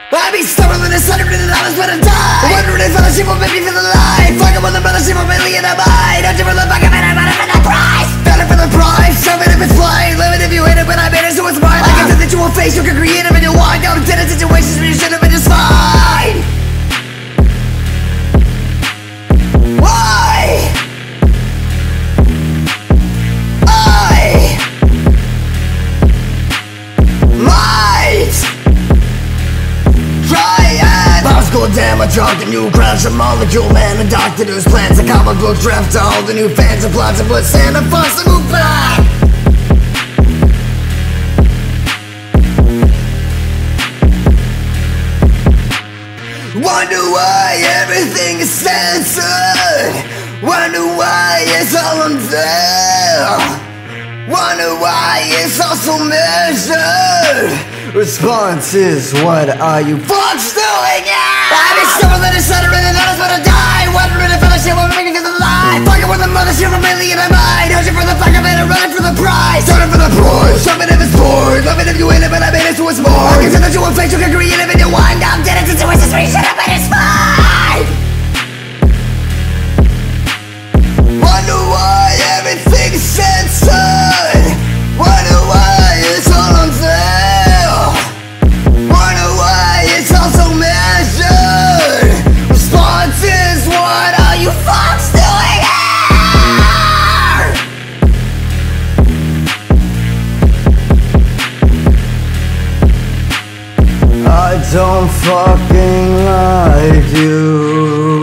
I be stubborn in the $100 million when I die. Wondering if other people make me feel alive. Fucking with the mothership of million of mine. Don't you ever look back at it, better for the price. Better for the price, shove it if it's flying. Live it if you hate it, but I made it so it's mine. Like a thing that you will face, you can create it in your wine. Down in situations where you should have been just fine. Why? Damn, I dropped a new crash, a molecule man, a doctor whose plans, a comic book draft to all the new fans and plots, and put Santa Claus to move back. Wonder why everything is censored. Wonder why it's all unfair. Wonder why it's all so measured. Response is, what are you fucks doing? Yeah! I be stubborn that it's stuttering and that is when I die. Wondering if other shit will make me feel alive. Fucking with the mothership of a million of mine. Hunting for the fuck of it and running for the prize. Starting for the prize, shoving if it's bored. Loving if you ain't it, but I made it so it's more. I can tell that you will face, you can create it in your wind down. Dead into situations where you should have been inspired. Wonder why everything's censored. Wonder why it's all unfair. I don't fucking like you.